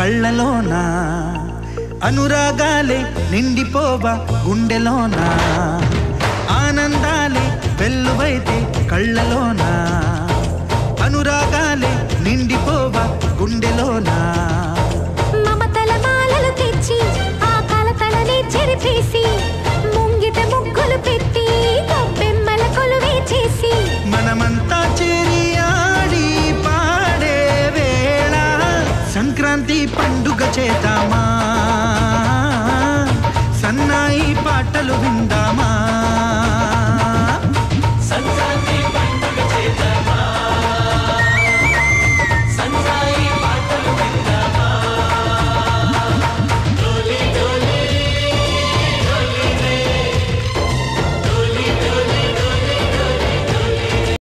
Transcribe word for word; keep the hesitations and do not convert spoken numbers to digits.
కళ్ళలోనా అనురాగాలే నిండిపోవా గుండెలోనా ఆనందాలే వెల్లువైతే కళ్ళలోనా అనురాగాలే నిండిపోవా గుండెలోనా మమతల మాలలు తెచ్చి ఆ కలతలనే చెరిపేసి ముంగిట ముగ్గులు పెట్టి గొప్పెమ్మల కొలువే చేసి మనమంతా చేరి ఆడి పాడే వేళ సంక్రాంతి పండుగ చేద్దామా సన్నాయి పాటలు విందామా